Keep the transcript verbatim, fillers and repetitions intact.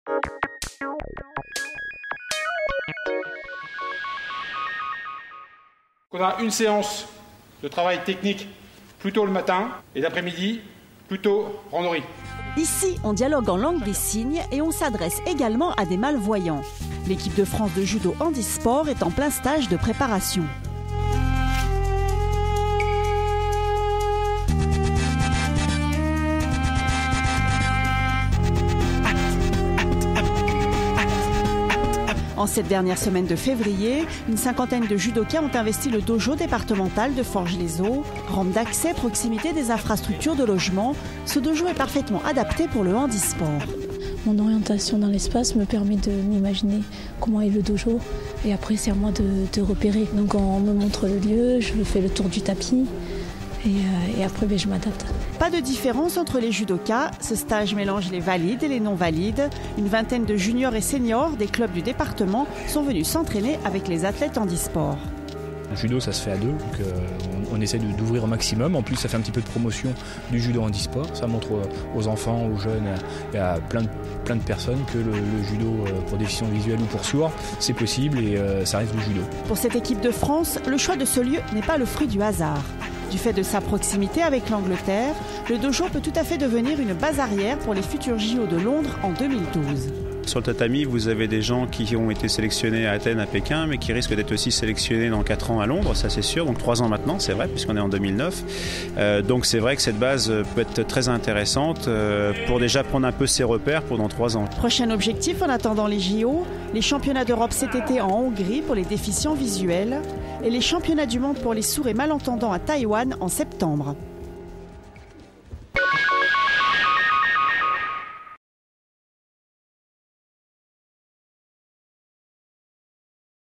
On a une séance de travail technique plutôt le matin et l'après-midi plutôt randonnée. Ici, on dialogue en langue des signes et on s'adresse également à des malvoyants. L'équipe de France de judo handisport est en plein stage de préparation. En cette dernière semaine de février, une cinquantaine de judokas ont investi le dojo départemental de Forges-les-Eaux. Rampe d'accès, proximité des infrastructures de logement, ce dojo est parfaitement adapté pour le handisport. Mon orientation dans l'espace me permet de m'imaginer comment est le dojo et après c'est à moi de, de repérer. Donc on me montre le lieu, je fais le tour du tapis et, euh, et après ben, je m'adapte. Pas de différence entre les judokas, ce stage mélange les valides et les non-valides. Une vingtaine de juniors et seniors des clubs du département sont venus s'entraîner avec les athlètes handisport. Le judo, ça se fait à deux, donc euh, on, on essaie de, d'ouvrir au maximum. En plus, ça fait un petit peu de promotion du judo handisport. Ça montre aux enfants, aux jeunes et à plein de, plein de personnes que le, le judo pour déficience visuelle ou pour sourds, c'est possible et euh, ça reste du judo. Pour cette équipe de France, le choix de ce lieu n'est pas le fruit du hasard. Du fait de sa proximité avec l'Angleterre, le dojo peut tout à fait devenir une base arrière pour les futurs J O de Londres en deux mille douze. Sur le tatami, vous avez des gens qui ont été sélectionnés à Athènes, à Pékin, mais qui risquent d'être aussi sélectionnés dans quatre ans à Londres, ça c'est sûr, donc trois ans maintenant, c'est vrai, puisqu'on est en deux mille neuf. Euh, donc c'est vrai que cette base peut être très intéressante euh, pour déjà prendre un peu ses repères pour dans trois ans. Prochain objectif en attendant les J O, les championnats d'Europe cet été en Hongrie pour les déficients visuels et les championnats du monde pour les sourds et malentendants à Taïwan en septembre.